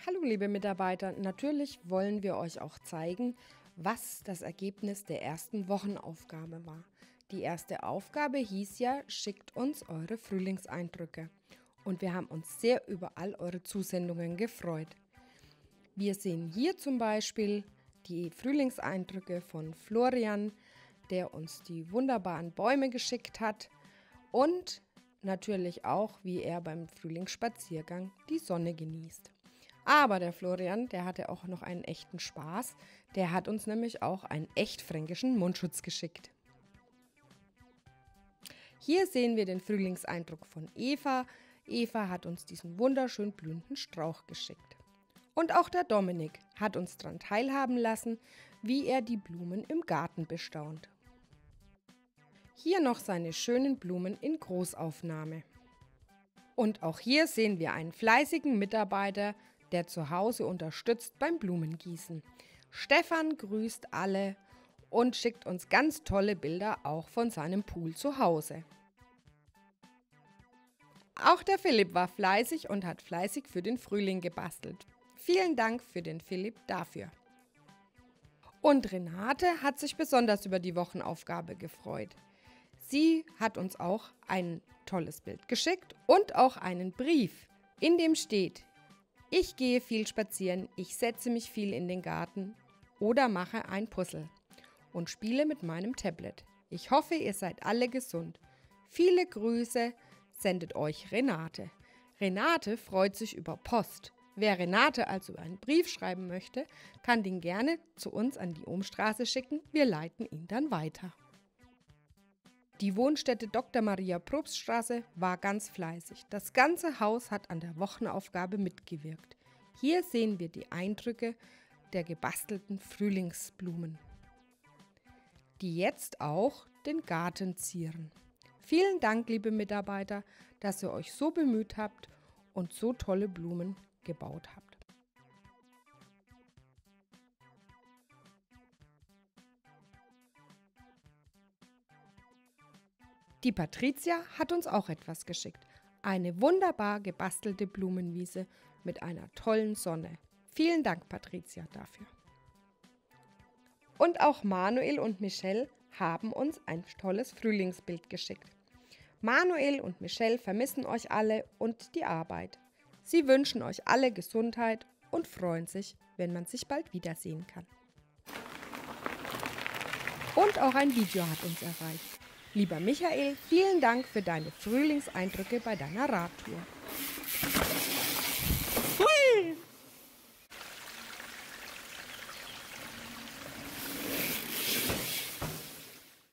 Hallo liebe Mitarbeiter, natürlich wollen wir euch auch zeigen, was das Ergebnis der ersten Wochenaufgabe war. Die erste Aufgabe hieß ja, schickt uns eure Frühlingseindrücke. Und wir haben uns sehr über all eure Zusendungen gefreut. Wir sehen hier zum Beispiel die Frühlingseindrücke von Florian, der uns die wunderbaren Bäume geschickt hat und natürlich auch, wie er beim Frühlingsspaziergang die Sonne genießt. Aber der Florian, der hatte auch noch einen echten Spaß. Der hat uns nämlich auch einen echt fränkischen Mundschutz geschickt. Hier sehen wir den Frühlingseindruck von Eva. Eva hat uns diesen wunderschön blühenden Strauch geschickt. Und auch der Dominik hat uns daran teilhaben lassen, wie er die Blumen im Garten bestaunt. Hier noch seine schönen Blumen in Großaufnahme. Und auch hier sehen wir einen fleißigen Mitarbeiter, der zu Hause unterstützt beim Blumengießen. Stefan grüßt alle und schickt uns ganz tolle Bilder auch von seinem Pool zu Hause. Auch der Philipp war fleißig und hat fleißig für den Frühling gebastelt. Vielen Dank für den Philipp dafür. Und Renate hat sich besonders über die Wochenaufgabe gefreut. Sie hat uns auch ein tolles Bild geschickt und auch einen Brief, in dem steht: Ich gehe viel spazieren, ich setze mich viel in den Garten oder mache ein Puzzle und spiele mit meinem Tablet. Ich hoffe, ihr seid alle gesund. Viele Grüße sendet euch Renate. Renate freut sich über Post. Wer Renate also einen Brief schreiben möchte, kann den gerne zu uns an die Ohmstraße schicken. Wir leiten ihn dann weiter. Die Wohnstätte Dr. Maria Probststraße war ganz fleißig. Das ganze Haus hat an der Wochenaufgabe mitgewirkt. Hier sehen wir die Eindrücke der gebastelten Frühlingsblumen, die jetzt auch den Garten zieren. Vielen Dank, liebe Mitarbeiter, dass ihr euch so bemüht habt und so tolle Blumen gebaut habt. Die Patricia hat uns auch etwas geschickt. Eine wunderbar gebastelte Blumenwiese mit einer tollen Sonne. Vielen Dank, Patricia, dafür. Und auch Manuel und Michelle haben uns ein tolles Frühlingsbild geschickt. Manuel und Michelle vermissen euch alle und die Arbeit. Sie wünschen euch alle Gesundheit und freuen sich, wenn man sich bald wiedersehen kann. Und auch ein Video hat uns erreicht. Lieber Michael, vielen Dank für deine Frühlingseindrücke bei deiner Radtour.